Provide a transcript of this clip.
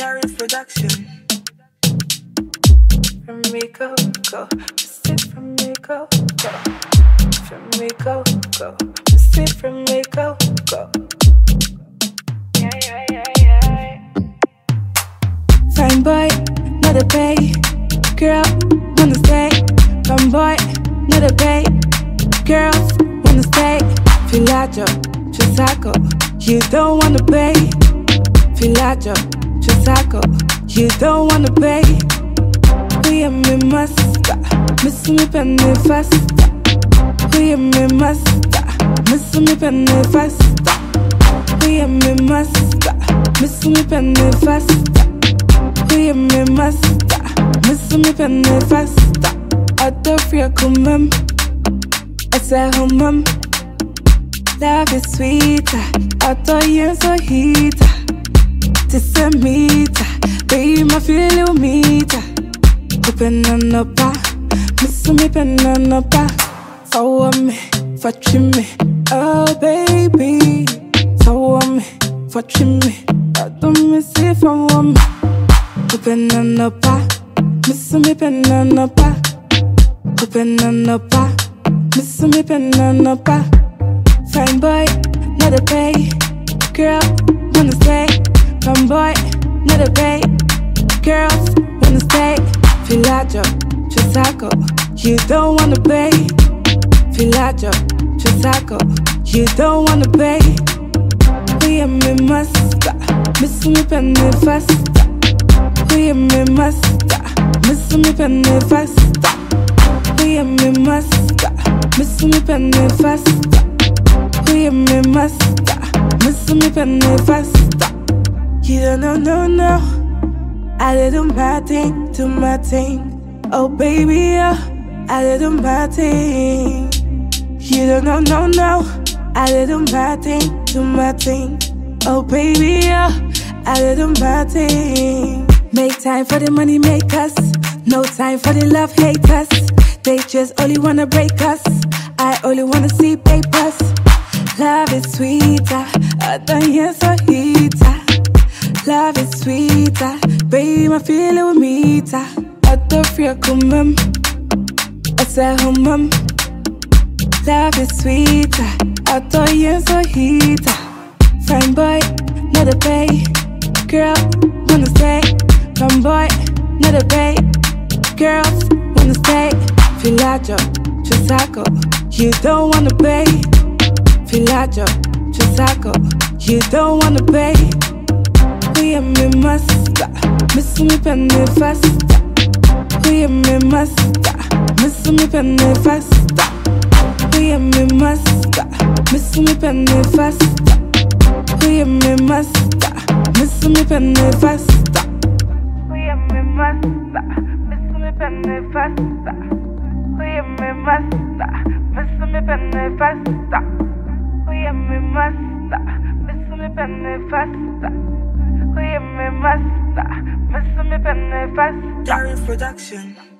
Darius Production. From Rico, go. Sit from Rico, go. From Rico, go. Sit from Rico, go. Fine boy, not a pay. Girl, wanna stay. Fine boy, not a pay. Girls, wanna stay. Filaggio, Chisako, you don't wanna pay. Filaggio, Chisako, you don't wanna pay. We are me master, miss me penny faster. We are me master, miss me penny faster. We are me master, miss me penny faster. We are me master, miss me penny faster. I don't feel come, I say home. Love is sweeter, I thought you so heater. This a meter, baby, my feel meter. Open on up, miss me pen on up. For me, for me, oh baby. For me, for me, I don't miss it for me. Open on up, miss me pen on up. Open on up, miss me pen on up. Fine boy, not a pay. Girl, wanna stay. Fine boy, not a pay. Girls, wanna stay. Filaggio, Chisako, you don't wanna pay. Filaggio, Chisako, you don't wanna pay. We are me master, miss me penny faster. We are me master, miss me penny faster. We are me master, miss me penny faster. We are me master, miss me penny faster. You don't know, no. I do my thing, do my thing. Oh baby, I do my thing. You don't know, no. I do my thing, do my thing. Oh baby, I do my thing. Make time for the money makers, no time for the love haters. They just only wanna break us. I only wanna see papers. Love is sweeter, I don't hear so heater. Love is sweeter, baby, my feeling with meter. I don't feel come, I say home. Love is sweeter, I thought you so heater. Fine boy, not a pay. Girl, wanna stay. Fine boy, not a pay. Girls, wanna stay. Filaggio, Chisako, you don't wanna pay. Filaggio, Chisako, you don't wanna pay. We are me master, miss me penny faster. We are me master, miss me penny faster. We are me master, miss me penny faster. We are me master, miss me penny faster. We are me master, miss me penny faster. We are me master, miss me penny faster. We are me master, miss me penny faster. We are me master, miss me penny faster. Darius Production.